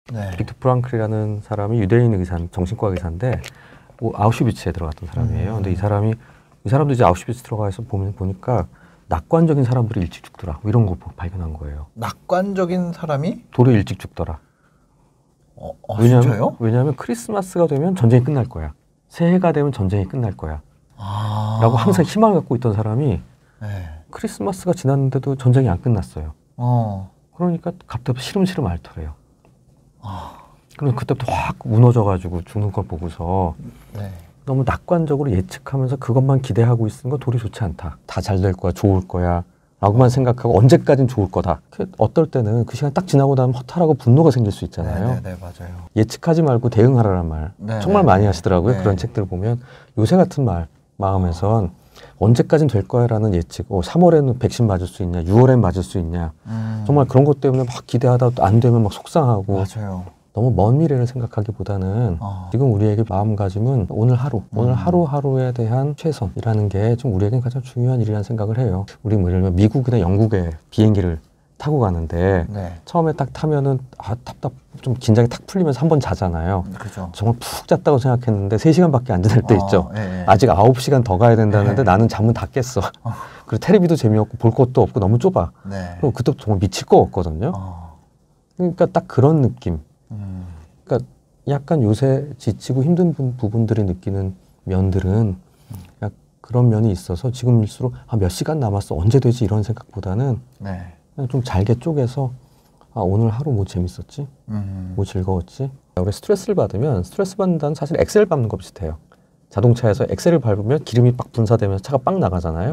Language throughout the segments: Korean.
네. 빅토 프랑클이라는 사람이 유대인 의사, 정신과 의사인데 아우슈비츠에 들어갔던 사람이에요. 근데 이 사람도 이제 아우슈비츠 들어가서 보니까 낙관적인 사람들이 일찍 죽더라. 뭐 이런 거 발견한 거예요. 낙관적인 사람이? 도로 일찍 죽더라. 진짜요? 왜냐하면 크리스마스가 되면 전쟁이 끝날 거야. 새해가 되면 전쟁이 끝날 거야. 라고 항상 희망을 갖고 있던 사람이 네. 크리스마스가 지났는데도 전쟁이 안 끝났어요. 그러니까 갑자기 시름시름 앓더래요. 그럼 그때부터 확 무너져가지고 죽는 걸 보고서 네. 너무 낙관적으로 예측하면서 그것만 기대하고 있는 건 도리 좋지 않다. 다 잘 될 거야, 좋을 거야 라고만 생각하고 언제까진 좋을 거다. 어떨 때는 그 시간 딱 지나고 나면 허탈하고 분노가 생길 수 있잖아요. 네, 맞아요. 예측하지 말고 대응하라란 말 정말 많이 하시더라고요. 그런 책들 보면 요새 같은 마음에선 언제까진 될 거야 라는 예측 3월에는 백신 맞을 수 있냐 6월엔 맞을 수 있냐 정말 그런 것 때문에 막 기대하다 또 안 되면 막 속상하고 맞아요. 너무 먼 미래를 생각하기보다는 지금 우리에게 마음가짐은 오늘 하루하루에 대한 최선이라는 게 좀 우리에겐 가장 중요한 일이라는 생각을 해요. 우리 뭐 예를 들면 미국이나 영국에 비행기를 타고 가는데 처음에 딱 타면은 좀 긴장이 탁 풀리면서 한번 자잖아요. 그렇죠. 정말 푹 잤다고 생각했는데 3시간밖에 안 지날 때 있죠. 아직 9시간 더 가야 된다는데 나는 잠은 다 깼어. 그리고 텔레비도 재미없고 볼 것도 없고 너무 좁아. 그리고 그때부터 정말 미칠 거 없거든요. 그러니까 딱 그런 느낌. 그러니까 약간 요새 지치고 힘든 부분들이 느끼는 면들은 그런 면이 있어서 지금일수록 몇 시간 남았어 언제 되지 이런 생각보다는 그냥 좀 잘게 쪼개서 오늘 하루 뭐 재밌었지? 뭐 즐거웠지? 우리 스트레스를 받으면 스트레스 받는다는 사실 엑셀 밟는 거 비슷해요. 자동차에서 엑셀을 밟으면 기름이 막 분사되면서 차가 빵 나가잖아요.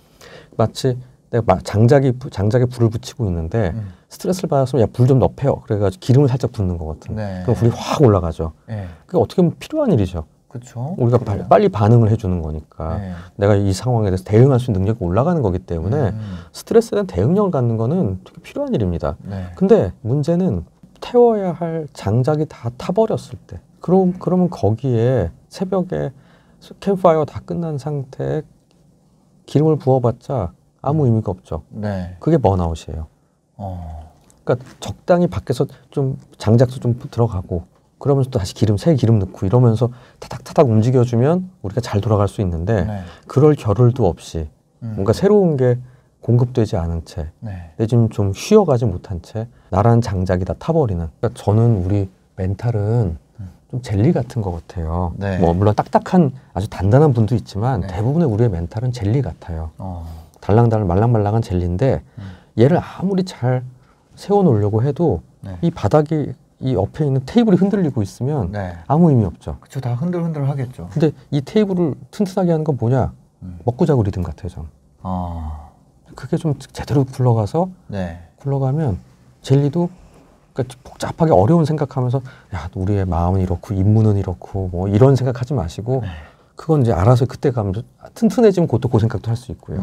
마치 내가 장작에 불을 붙이고 있는데 스트레스를 받았으면 야, 불 좀 넣어요. 그래가지고 기름을 살짝 붓는 거거든. 그럼 불이 확 올라가죠. 그게 어떻게 보면 필요한 일이죠. 그쵸? 우리가 빨리 반응을 해주는 거니까 내가 이 상황에 대해서 대응할 수 있는 능력이 올라가는 거기 때문에 스트레스에 대한 대응력을 갖는 거는 되게 필요한 일입니다. 근데 문제는 태워야 할 장작이 다 타버렸을 때 그러면 거기에 새벽에 캠프파이어 다 끝난 상태에 기름을 부어봤자 아무 의미가 없죠. 그게 번아웃이에요. 그러니까 적당히 밖에서 좀 장작도 좀 들어가고 그러면서 또 다시 새 기름 넣고 이러면서 타닥타닥 움직여주면 우리가 잘 돌아갈 수 있는데 그럴 겨를도 없이 뭔가 새로운 게 공급되지 않은 채 내지는 좀 쉬어가지 못한 채 나란 장작이 다 타버리는 그러니까 저는 우리 멘탈은 좀 젤리 같은 것 같아요. 뭐 물론 딱딱한 아주 단단한 분도 있지만 대부분의 우리의 멘탈은 젤리 같아요. 달랑달랑 말랑말랑한 젤리인데 얘를 아무리 잘 세워놓으려고 해도 이 바닥이 이 옆에 있는 테이블이 흔들리고 있으면 아무 의미 없죠. 그쵸, 다 흔들흔들 하겠죠. 근데 이 테이블을 튼튼하게 하는 건 뭐냐? 먹고 자고 리듬 같아요, 전. 그게 좀 제대로 굴러가서 굴러가면 jel리도 그러니까 복잡하게 어려운 생각하면서 야, 우리의 마음은 이렇고 인문은 이렇고 뭐 이런 생각하지 마시고 그건 이제 알아서 그때 가면 튼튼해지면 그것도 그 생각도 할 수 있고요.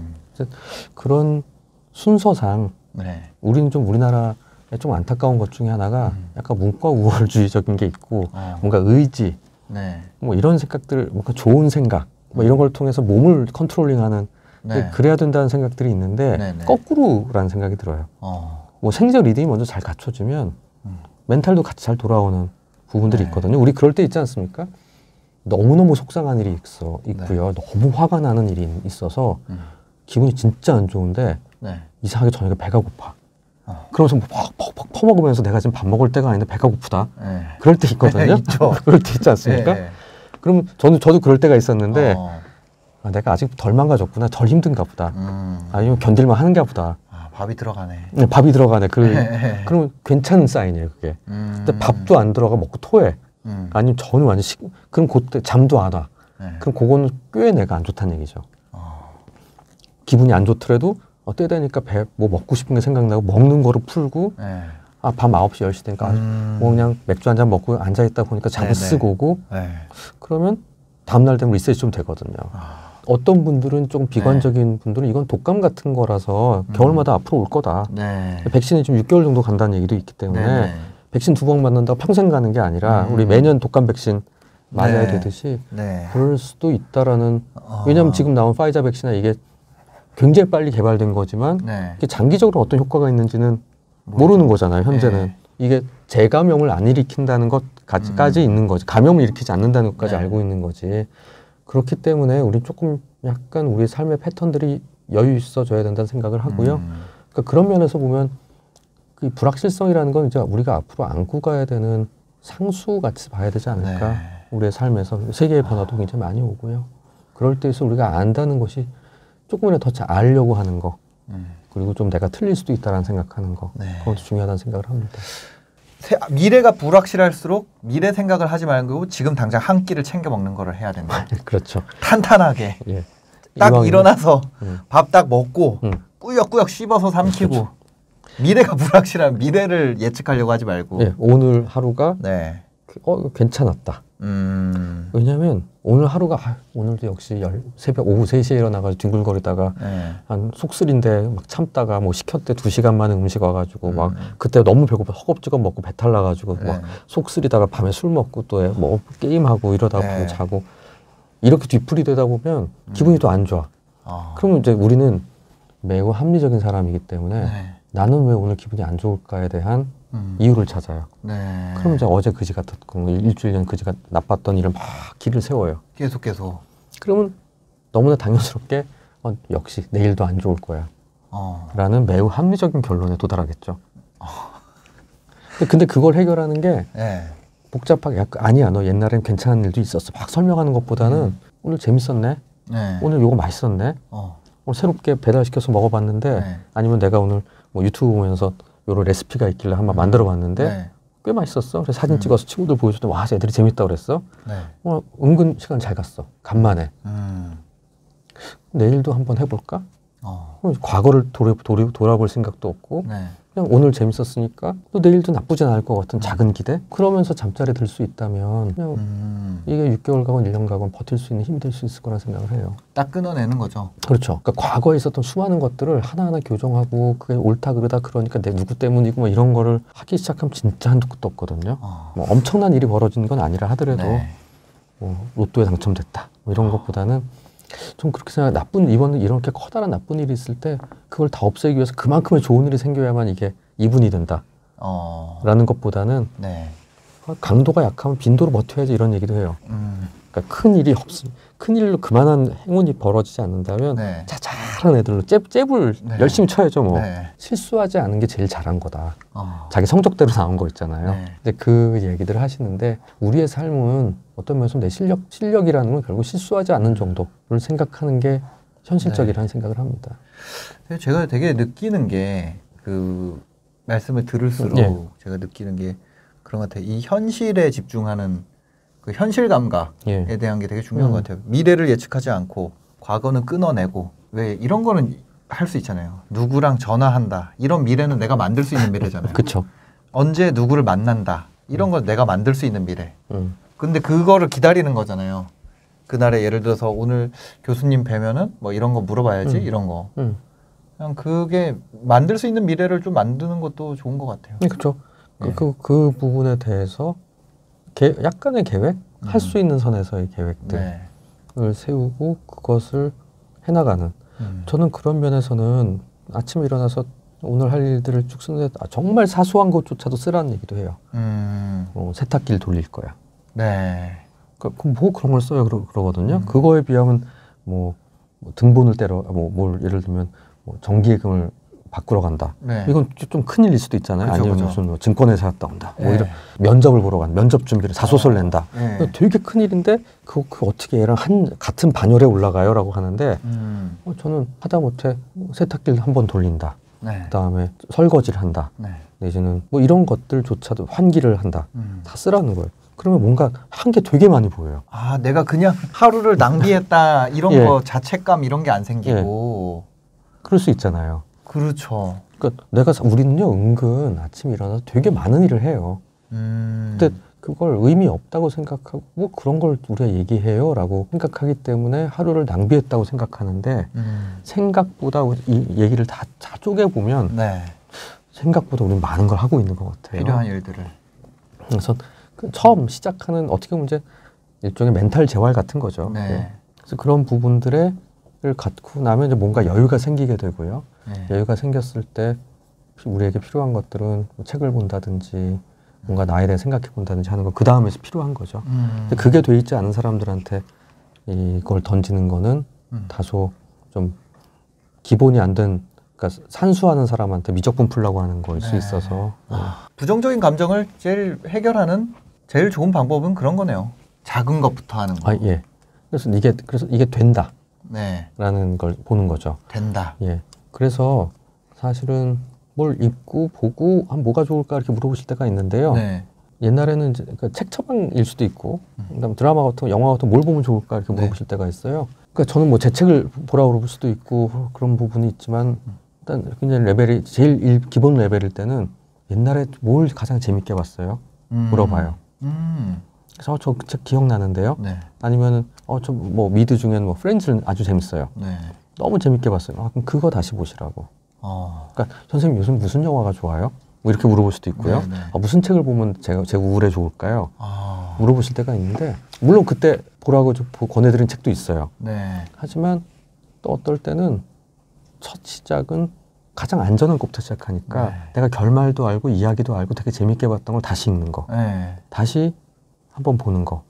그런 순서상 우리는 좀 우리나라에 좀 안타까운 것 중에 하나가 약간 문과 우월주의적인 게 있고 뭔가 의지 뭐 이런 생각들 뭔가 좋은 생각 뭐 이런 걸 통해서 몸을 컨트롤링하는 그래야 된다는 생각들이 있는데 거꾸로라는 생각이 들어요. 뭐 생리적 리듬이 먼저 잘 갖춰지면 멘탈도 같이 잘 돌아오는 부분들이 있거든요. 우리 그럴 때 있지 않습니까? 너무너무 속상한 일이 있고요. 너무 화가 나는 일이 있어서 기분이 진짜 안 좋은데 이상하게 저녁에 배가 고파. 그러면서 뭐 퍽퍽퍽 퍼먹으면서 내가 지금 밥 먹을 때가 아닌데 배가 고프다. 그럴 때 있거든요. 그럴 때 있지 않습니까? 그러면 저도 그럴 때가 있었는데 내가 아직 덜 망가졌구나. 덜 힘든가 보다. 아니면 견딜만 하는가 보다. 밥이 들어가네. 밥이 들어가네. 그러면 괜찮은 사인이에요, 그게. 근데 밥도 안 들어가 먹고 토해. 아니면 저는 완전 그럼 그때 잠도 안 와. 그럼 그거는 꽤 내가 안 좋다는 얘기죠. 기분이 안 좋더라도 때 되니까 뭐 먹고 싶은 게 생각나고 먹는 거로 풀고 밤 9시, 10시 되니까 뭐 그냥 맥주 한잔 먹고 앉아있다 보니까 잠을 쓰고 오고 그러면 다음날 되면 리셋이 좀 되거든요. 어떤 분들은 조금 비관적인 분들은 이건 독감 같은 거라서 겨울마다 앞으로 올 거다. 백신이 지금 6개월 정도 간다는 얘기도 있기 때문에 백신 2번 맞는다고 평생 가는 게 아니라 우리 매년 독감 백신 맞아야 되듯이 그럴 수도 있다라는 왜냐하면 지금 나온 파이자 백신은 이게 굉장히 빨리 개발된 거지만 이게 장기적으로 어떤 효과가 있는지는 모르는 거잖아요. 현재는 이게 재감염을 안 일으킨다는 것까지 있는 거지. 감염을 일으키지 않는다는 것까지 네. 알고 있는 거지. 그렇기 때문에 우리 조금 약간 우리 삶의 패턴들이 여유 있어져야 된다는 생각을 하고요. 그러니까 그런 면에서 보면 그 불확실성이라는 건 이제 우리가 앞으로 안고 가야 되는 상수같이 봐야 되지 않을까. 네. 우리의 삶에서 세계의 변화도 굉장히 많이 오고요. 그럴 때에서 우리가 안다는 것이 조금이라도 더 잘 알려고 하는 거. 그리고 좀 내가 틀릴 수도 있다라는 생각하는 거. 네. 그것도 중요하다는 생각을 합니다. 미래가 불확실할수록 미래 생각을 하지 말고 지금 당장 한 끼를 챙겨 먹는 거를 해야 된다. 그렇죠. 탄탄하게. 예. 딱 이왕이면- 일어나서 밥 딱 먹고 꾸역꾸역 씹어서 삼키고. 그렇죠. 미래가 불확실한 미래를 예측하려고 하지 말고. 예, 오늘 하루가 네. 이거 괜찮았다. 왜냐하면 오늘 하루가 오늘도 역시 새벽 오후 3시에 일어나가지고 뒹굴거리다가 네. 한 속쓰린데 막 참다가 뭐 시켰대 2시간 만에 음식 와가지고 막 그때 너무 배고파 허겁지겁 먹고 배탈 나가지고 네. 막 속쓰리다가 밤에 술 먹고 또 뭐 게임하고 이러다가 네. 자고 이렇게 뒤풀이 되다 보면 기분이 또 안 좋아. 그러면 이제 우리는 매우 합리적인 사람이기 때문에 네. 나는 왜 오늘 기분이 안 좋을까에 대한 이유를 찾아요. 네. 그럼 이제 어제 그지 같았고 일주일 전 그지가 나빴던 일을 막 길을 세워요. 계속. 그러면 너무나 당연스럽게 역시 내일도 안 좋을 거야. 라는 매우 합리적인 결론에 도달하겠죠. 근데 그걸 해결하는 게 네. 복잡하게 아니야 너 옛날엔 괜찮은 일도 있었어 막 설명하는 것보다는 오늘 재밌었네. 네. 오늘 요거 맛있었네. 오늘 새롭게 배달시켜서 먹어봤는데 네. 아니면 내가 오늘 뭐 유튜브 보면서 요런 레시피가 있길래 한번 만들어 봤는데 네. 꽤 맛있었어. 그래서 사진 찍어서 친구들 보여줬더니 와 애들이 재밌다 그랬어. 네. 은근 시간 잘 갔어. 간만에. 내일도 한번 해볼까? 과거를 돌아볼 생각도 없고 네. 그냥 오늘 재밌었으니까 또 내일도 나쁘진 않을 것 같은 작은 기대? 그러면서 잠자리 들 수 있다면 그냥 이게 6개월 가건 1년 가건 버틸 수 있는 힘이 될 수 있을 거란 생각을 해요. 딱 끊어내는 거죠. 그렇죠. 그러니까 과거에 있었던 수많은 것들을 하나하나 교정하고 그게 옳다 그르다 그러니까 내 누구 때문이고 뭐 이런 거를 하기 시작하면 진짜 한두 끝도 없거든요. 뭐 엄청난 일이 벌어진 건 아니라 하더라도 네. 뭐 로또에 당첨됐다 뭐 이런 것보다는 좀 그렇게 생각. 이번에 이렇게 커다란 나쁜 일이 있을 때 그걸 다 없애기 위해서 그만큼의 좋은 일이 생겨야만 이게 이분이 된다. 라는 것보다는 네. 강도가 약하면 빈도로 버텨야지 이런 얘기도 해요. 그러니까 큰 일로 그만한 행운이 벌어지지 않는다면 네. 자잘한 애들로 잽을 네. 열심히 쳐야죠. 뭐 네. 실수하지 않은 게 제일 잘한 거다. 자기 성적대로 나온 거 있잖아요. 네. 근데 그 얘기들을 하시는데 우리의 삶은 어떤 면에서 내 실력이라는 건 결국 실수하지 않는 정도를 생각하는 게 현실적이라는 생각을 합니다. 제가 되게 느끼는 게 그 말씀을 들을수록 예. 제가 느끼는 게 그런 것 같아요. 이 현실에 집중하는 그 현실 감각에 예. 대한 게 되게 중요한 것 같아요. 미래를 예측하지 않고 과거는 끊어내고 왜 이런 거는 할 수 있잖아요. 누구랑 전화한다. 이런 미래는 내가 만들 수 있는 미래잖아요. 그렇죠. 언제 누구를 만난다. 이런 건 내가 만들 수 있는 미래. 근데 그거를 기다리는 거잖아요. 그날에 예를 들어서 오늘 교수님 뵈면은 뭐 이런 거 물어봐야지 이런 거. 그냥 그게 만들 수 있는 미래를 좀 만드는 것도 좋은 것 같아요. 네, 그렇죠. 네. 그 부분에 대해서 약간의 계획, 할 수 있는 선에서의 계획들을 네. 세우고 그것을 해나가는. 저는 그런 면에서는 아침에 일어나서 오늘 할 일들을 쭉 쓰는데 정말 사소한 것조차도 쓰라는 얘기도 해요. 세탁기를 돌릴 거야. 네. 그럼 뭐 그런 걸 써요 그러거든요. 그거에 비하면 뭐 등본을 떼러 뭘 예를 들면 뭐 정기예금을 바꾸러 간다. 네. 이건 좀 큰일일 수도 있잖아요. 그쵸, 아니면 그쵸. 무슨 뭐 증권회사 갔다 온다. 뭐 네. 이런 면접을 보러 간 면접 준비를 자소서를 낸다. 네. 되게 큰일인데 그 어떻게 얘랑 같은 반열에 올라가요라고 하는데 저는 하다못해 세탁기를 한번 돌린다. 네. 그다음에 설거지를 한다. 네. 내지는 뭐 이런 것들조차도 환기를 한다. 다 쓰라는 거예요. 그러면 뭔가 한 게 되게 많이 보여요. 아, 내가 그냥 하루를 낭비했다 이런 예. 거 자책감 이런 게 안 생기고. 그럴 수 있잖아요. 그렇죠. 그러니까 우리는요 은근 아침에 일어나서 되게 많은 일을 해요. 근데 그걸 의미 없다고 생각하고 뭐 그런 걸 우리가 얘기해요라고 생각하기 때문에 하루를 낭비했다고 생각하는데 생각보다 이 얘기를 다 쪼개보면 네. 생각보다 우리는 많은 걸 하고 있는 것 같아요. 필요한 일들을. 그래서 처음 시작하는 어떻게 보면 이제 일종의 멘탈 재활 같은 거죠. 네. 그래서 그런 부분들을 갖고 나면 이제 뭔가 여유가 생기게 되고요. 네. 여유가 생겼을 때 우리에게 필요한 것들은 뭐 책을 본다든지 뭔가 나에 대해 생각해 본다든지 하는 건 그 다음에서 필요한 거죠. 근데 그게 돼 있지 않은 사람들한테 이걸 던지는 거는 다소 좀 기본이 안 된, 그러니까 산수하는 사람한테 미적분 풀라고 하는 거일 수 있어서. 부정적인 감정을 제일 해결하는 제일 좋은 방법은 그런 거네요. 작은 것부터 하는 거. 예. 그래서 이게 된다. 네. 라는 걸 보는 거죠. 된다. 예. 그래서 사실은 뭘 읽고 보고 뭐가 좋을까 이렇게 물어보실 때가 있는데요. 네. 옛날에는 이제 그러니까 책 처방일 수도 있고, 그다음 드라마 같은 거, 영화 같은 거 뭘 보면 좋을까 이렇게 물어보실 때가 있어요. 그러니까 저는 뭐 제 책을 보라고 그럴 수도 있고 그런 부분이 있지만, 일단 굉장히 레벨이 제일 기본 레벨일 때는 옛날에 뭘 가장 재밌게 봤어요? 물어봐요. 그래서 저 그 책 기억나는데요. 네. 아니면은 저 뭐 미드 중에는 뭐 프렌즈는 아주 재밌어요. 네. 너무 재밌게 봤어요. 그럼 그거 다시 보시라고. 그러니까 선생님 요즘 무슨 영화가 좋아요? 뭐 이렇게 물어볼 수도 있고요. 무슨 책을 보면 제 우울에 좋을까요? 물어보실 때가 있는데, 물론 그때 보라고 권해드린 책도 있어요. 네. 하지만 또 어떨 때는 첫 시작은 가장 안전한 것부터 시작하니까 네. 내가 결말도 알고 이야기도 알고 되게 재밌게 봤던 걸 다시 읽는 거. 네. 다시 한번 보는 거.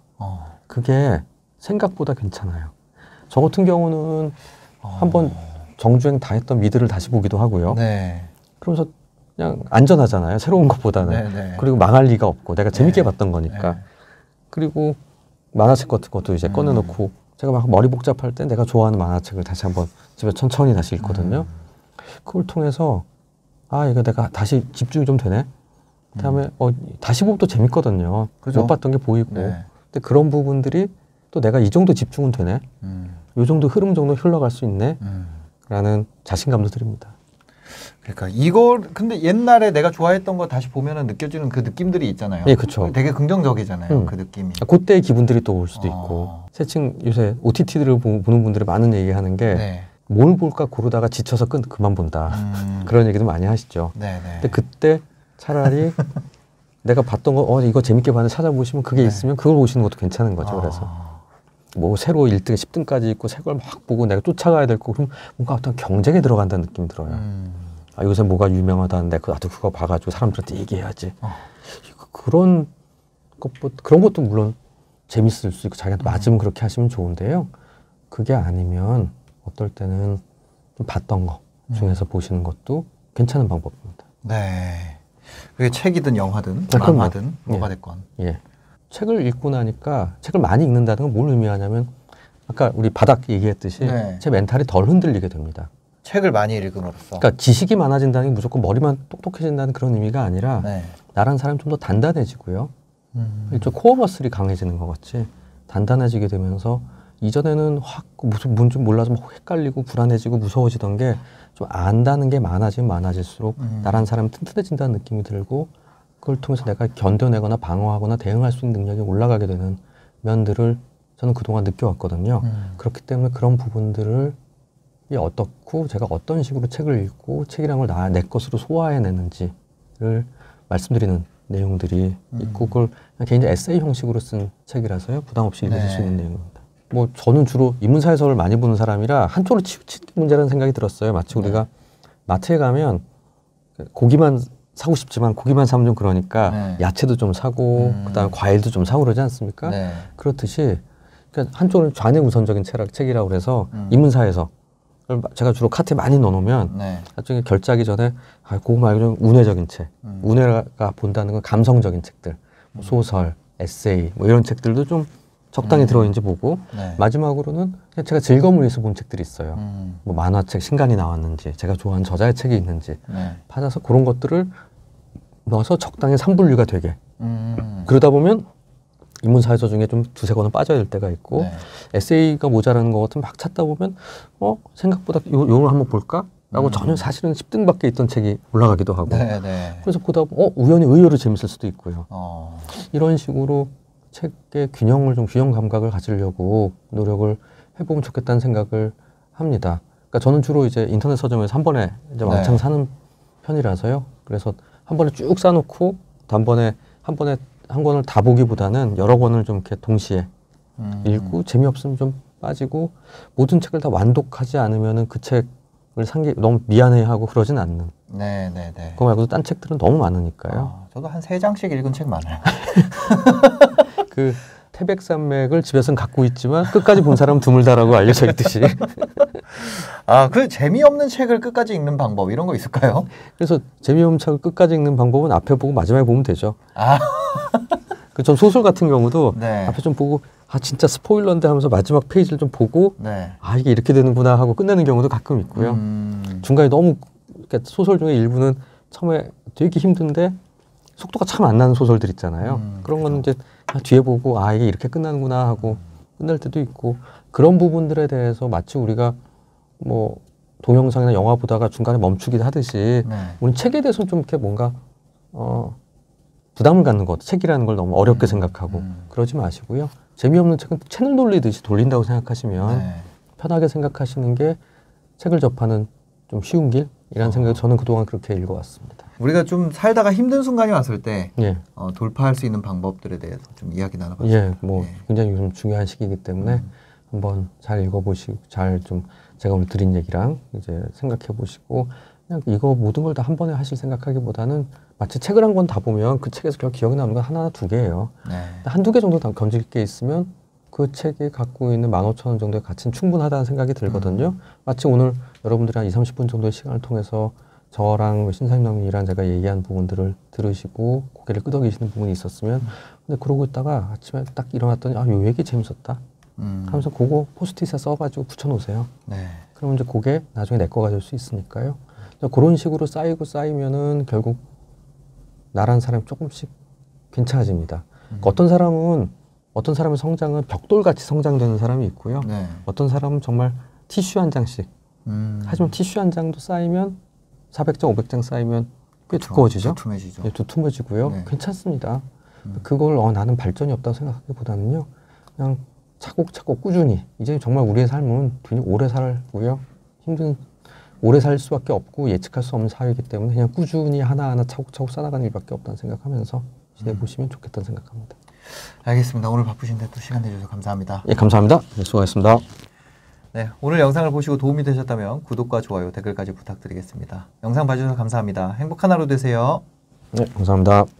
그게 생각보다 괜찮아요. 저 같은 경우는 한번 정주행 다 했던 미드를 다시 보기도 하고요. 네. 그러면서 그냥 안전하잖아요. 새로운 것보다는. 네. 그리고 망할 리가 없고 내가 재밌게 네. 봤던 거니까. 네. 그리고 만화책 같은 것도 이제 꺼내놓고 제가 막 머리 복잡할 때 내가 좋아하는 만화책을 다시 한번 집에 천천히 다시 읽거든요. 그걸 통해서 이거 내가 다시 집중이 좀 되네. 그다음에 다시 보면 또 재밌거든요. 그죠? 못 봤던 게 보이고. 네. 근데 그런 부분들이 또 내가 이 정도 집중은 되네. 이 정도 흐름 정도 흘러갈 수 있네. 라는 자신감도 드립니다. 그러니까 이걸 근데 옛날에 내가 좋아했던 거 다시 보면은 느껴지는 그 느낌들이 있잖아요. 예, 그렇죠. 되게 긍정적이잖아요. 그 느낌이. 그때의 기분들이 또 올 수도 있고. 새칭 요새 OTT들을 보는 분들이 많은 얘기하는 게 뭘 볼까 고르다가 지쳐서 그만 본다. 그런 얘기도 많이 하시죠. 네네. 근데 그때 차라리 내가 봤던 거 이거 재밌게 봤는데 찾아보시면 그게 있으면 그걸 보시는 것도 괜찮은 거죠. 그래서 뭐 새로 1등, 10등까지 있고 새 걸 막 보고 내가 쫓아가야 될 거, 그럼 뭔가 어떤 경쟁에 들어간다는 느낌이 들어요. 요새 뭐가 유명하다는데 나도 그거 봐가지고 사람들한테 얘기해야지. 그런 것도 물론 재밌을 수 있고 자기한테 맞으면 그렇게 하시면 좋은데요. 그게 아니면 어떨 때는 좀 봤던 거 중에서 보시는 것도 괜찮은 방법입니다. 네. 그게 책이든 영화든 그럼요. 만화든 뭐가 됐건. 예. 책을 읽고 나니까 책을 많이 읽는다는 건 뭘 의미하냐면 아까 우리 바닥 얘기했듯이 제 멘탈이 덜 흔들리게 됩니다. 책을 많이 읽음으로써. 그러니까 지식이 많아진다는 게 무조건 머리만 똑똑해진다는 그런 의미가 아니라 나란 사람이 좀 더 단단해지고요. 일종 코어 머슬이 강해지는 것 같이 단단해지게 되면서 이전에는 확 무슨 뭔지 몰라서 막 헷갈리고 불안해지고 무서워지던 게 좀 안다는 게 많아지면 많아질수록 나란 사람이 튼튼해진다는 느낌이 들고 그걸 통해서 내가 견뎌내거나 방어하거나 대응할 수 있는 능력이 올라가게 되는 면들을 저는 그동안 느껴왔거든요. 그렇기 때문에 그런 부분들을 어떻고 제가 어떤 식으로 책을 읽고 책이란 걸 내 것으로 소화해내는지를 말씀드리는 내용들이 있고 그걸 개인적 에세이 형식으로 쓴 책이라서요. 부담 없이 읽으실 수 있는 내용입니다. 뭐 저는 주로 인문사회서를 많이 보는 사람이라 한쪽으로 치우친 문제라는 생각이 들었어요. 마치 우리가 마트에 가면 고기만 사고 싶지만 고기만 사면 좀 그러니까 야채도 좀 사고 그다음에 과일도 좀 사고 그러지 않습니까? 그렇듯이 그러니까 한쪽은 좌뇌우선적인 책이라고 그래서 인문사회서 제가 주로 카트에 많이 넣어놓으면 나중에 결제하기 전에 그거 말고 좀 운회적인 책, 운회가 본다는 건 감성적인 책들, 뭐 소설, 에세이 뭐 이런 책들도 좀 적당히 들어있는지 보고 마지막으로는 그냥 제가 즐거움을 위해서 본 책들이 있어요. 뭐 만화책 신간이 나왔는지 제가 좋아하는 저자의 책이 있는지 찾아서 그런 것들을 넣어서 적당히 삼분류가 되게 그러다 보면 인문사회서 중에 좀 두세 권은 빠져야 될 때가 있고 에세이가 모자라는 것 같으면 막 찾다 보면 생각보다 요걸 한번 볼까? 라고 전혀 사실은 10등밖에 있던 책이 올라가기도 하고 그래서 보다 보면 우연히 의외로 재밌을 수도 있고요. 이런 식으로 책의 균형 감각을 가지려고 노력을 해보면 좋겠다는 생각을 합니다. 그러니까 저는 주로 이제 인터넷 서점에서 한 번에 이제 왕창 사는 편이라서요. 그래서 한 번에 쭉 싸놓고 한 권을 다 보기보다는 여러 권을 좀 이렇게 동시에 읽고 재미없으면 좀 빠지고 모든 책을 다 완독하지 않으면은 그 책을 산 게 너무 미안해하고 그러진 않는. 그거 말고도 딴 책들은 너무 많으니까요. 저도 한 3장씩 읽은 책 많아요. 그 태백산맥을 집에서는 갖고 있지만 끝까지 본 사람은 드물다라고 알려져 있듯이. 그 재미없는 책을 끝까지 읽는 방법 이런 거 있을까요? 그래서 재미없는 책을 끝까지 읽는 방법은 앞에 보고 마지막에 보면 되죠. 그 전 소설 같은 경우도 네. 앞에 좀 보고 진짜 스포일러인데 하면서 마지막 페이지를 좀 보고 네. 이게 이렇게 되는구나 하고 끝내는 경우도 가끔 있고요. 중간에 너무 그러니까 소설 중에 일부는 처음에 되게 힘든데 속도가 참 안 나는 소설들 있잖아요. 그런 거는 이제 뒤에 보고 이게 이렇게 끝나는구나 하고 끝날 때도 있고 그런 부분들에 대해서 마치 우리가 뭐 동영상이나 영화 보다가 중간에 멈추기도 하듯이 네. 우리 책에 대해서는 좀 이렇게 뭔가 부담을 갖는 것, 책이라는 걸 너무 어렵게 생각하고 그러지 마시고요. 재미없는 책은 채널 돌리듯이 돌린다고 생각하시면 네. 편하게 생각하시는 게 책을 접하는 좀 쉬운 길이라는 생각이 저는 그동안 그렇게 읽어왔습니다. 우리가 좀 살다가 힘든 순간이 왔을 때 예. 돌파할 수 있는 방법들에 대해서 좀 이야기 나눠봤습니다. 예, 뭐 예. 굉장히 요즘 중요한 시기이기 때문에 한번 잘 읽어보시고 잘 좀 제가 오늘 드린 얘기랑 이제 생각해 보시고 그냥 이거 모든 걸 다 한 번에 하실 생각하기보다는 마치 책을 한 권 다 보면 그 책에서 결국 기억이 남는 건 하나, 두 개예요. 네. 한두 개 정도 다 건질 게 있으면 그 책이 갖고 있는 15,000원 정도의 가치는 충분하다는 생각이 들거든요. 마치 오늘 여러분들이 한 20-30분 정도의 시간을 통해서 저랑 신사임당님이랑 제가 얘기한 부분들을 들으시고 고개를 끄덕이시는 부분이 있었으면 근데 그러고 있다가 아침에 딱 일어났더니 요 얘기 재밌었다 하면서 그거 포스트잇에 써가지고 붙여놓으세요. 네. 그러면 이제 그게 나중에 내 거가 될 수 있으니까요. 그런 식으로 쌓이면은 결국 나라는 사람이 조금씩 괜찮아집니다. 어떤 사람의 성장은 벽돌같이 성장되는 사람이 있고요. 네. 어떤 사람은 정말 티슈 한 장씩. 하지만 티슈 한 장도 쌓이면 400장, 500장 쌓이면 꽤 두꺼워지죠. 두툼해지죠. 네, 두툼해지고요. 네. 괜찮습니다. 그걸 나는 발전이 없다고 생각하기보다는요. 그냥 차곡차곡 꾸준히. 이제 정말 우리의 삶은 되게 오래 살고요. 오래 살 수밖에 없고 예측할 수 없는 사회이기 때문에 그냥 꾸준히 하나하나 차곡차곡 쌓아가는 일밖에 없다는 생각하면서 지내보시면 좋겠다는 생각합니다. 알겠습니다. 오늘 바쁘신데 또 시간 내주셔서 감사합니다. 예, 감사합니다. 네, 수고하셨습니다. 네, 오늘 영상을 보시고 도움이 되셨다면 구독과 좋아요, 댓글까지 부탁드리겠습니다. 영상 봐주셔서 감사합니다. 행복한 하루 되세요. 네, 감사합니다.